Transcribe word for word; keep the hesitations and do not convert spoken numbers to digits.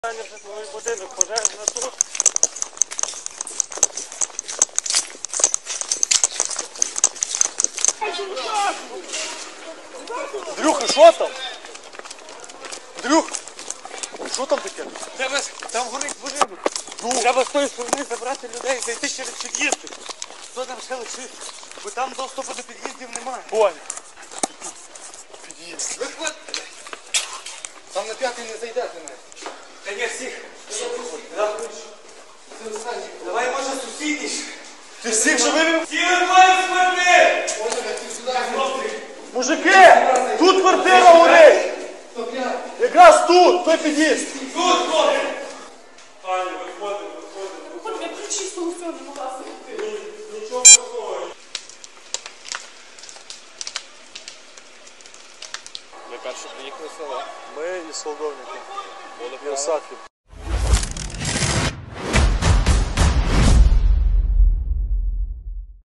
Житловий будинок, пожежна тут. Андрюха, що там? Андрюх, що там таке? Треба, там горить будинок. Ну. Треба з тої сторони забрати людей, зайти через під'їзди. Хто там ще лишить? Бо там доступу до під'їздів немає. Понял. Під'їзд. Виходьте. Там на п'ятий не зайдете навіть. Та ні, всіх. Давай, може, сусідніш. Ти всіх же вивів? Всі виходять з квартир! Мужики, тут квартира горить! Якраз тут, той під'їзд. Тут, хлопці! Аня, виходимо, виходимо. Хоч я ключі з того всього не могла зайти. Нічого такого. Ви перші приїхали в село? Ми із Солдовники. Були І Осадків.